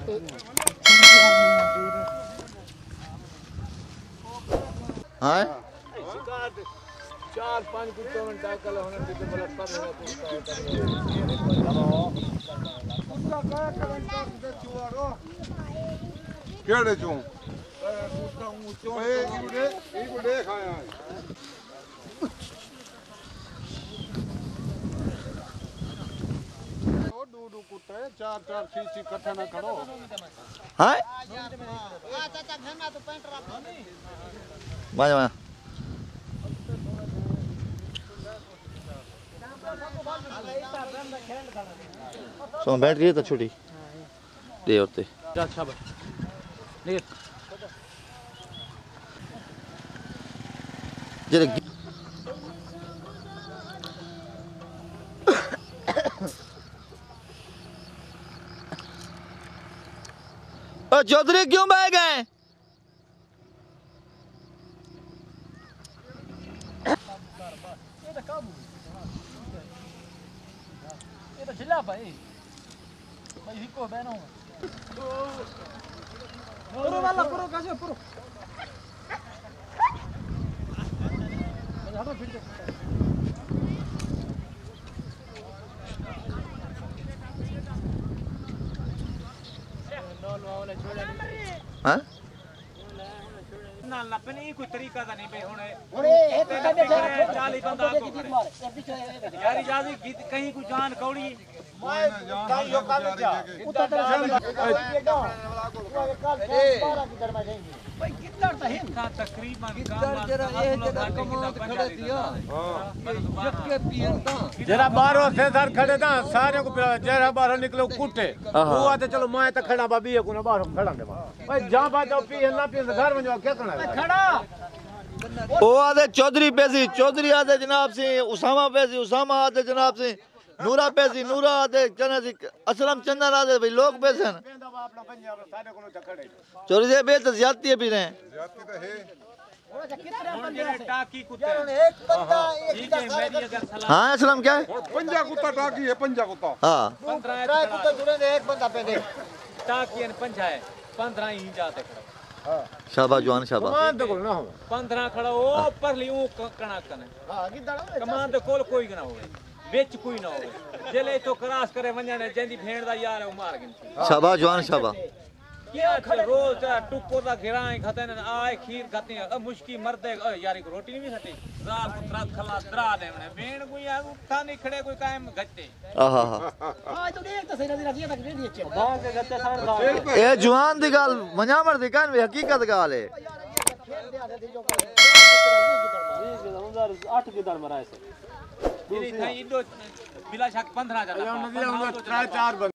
हाँ चार पांच कुत्तों में टाकल होने की तो बड़ा कम है कुत्ता का करंट दे चुवारो केड़े चू कुत्ता ऊंचो एक बुढ़े खाया डू कुत्ते चार चार छी इकट्ठा ना करो हाँ चाचा घना तो पैंट रखो नहीं बाजा बाजा सो बैटरी तो छोटी दे होते अच्छा बस नहीं जरे चौधरी क्यों बह गए? ये तो चिल्ला भाई भाई हिको बहनो पुरो वाला पुरो कैसे पुरो हटो फिर हाँ ना लपने कोई तरीका था नहीं पे होने एक कने 40 बंदा को यार इजाजत कहीं कुछ जान कौड़ी कहीं यो काम जा भाई कितना है का तकरीबन जरा ये जगह कमांड खड़े दिया जक्के पियंदा जरा बारो से सर खड़े था सारे को पिला जरा बाहर निकलो कुटे वो आते चलो मैं तो खड़ा बाबी को ना बाहर खड़ा दे भाई जा बाजो पी ना पी घर में जाओ क्या करना खड़ा ओ आदे चौधरी पैसी चौधरी आदे जनाब से उसामा पैसी उसामा आदे जनाब से नूरा पैसी नूरा आदे चना जी असलम चंदन आदे भाई लोग पैसे चोरी से बे तो ज्यादती है भी रहे जाती तो है टाकी कुत्ते एक बंदा ठीक है मेरी अगर सलाह हाँ असलम क्या है पंजा कुत्ता टाकी है पंजा कुत्ता हाँ 15 कुत्ता जुड़े एक बंदा पे दे टाकी है 5 है 15 ही जाते खड़ा शाबाश जवान शाबाश 15 खड़ा ओ पर लियो कणा कने हां गिदड़ कमान तो कोल कोई ना हो बेच कोई ना हो जेले तो क्रॉस करे वणने जेंदी भेड़ दा यार है मार गिन शाबाश जवान शाबाश क्या रोज टुको दा गिराए खाते ने आए खीर खाते मुश्की मरदे यारी को रोटी नहीं खाती रात को रात खला दरा दे ने भेड़ कोई आ उठा नहीं खड़े कोई कायम गत्ते आहा हां तो देख तो सही नजर आती है तक रेडी है बाग के गत्ते सार ए जवान दी गाल मजामर दी कान वे हकीकत गाल है 8 गिदड़ मराए से बिला शक 15 जा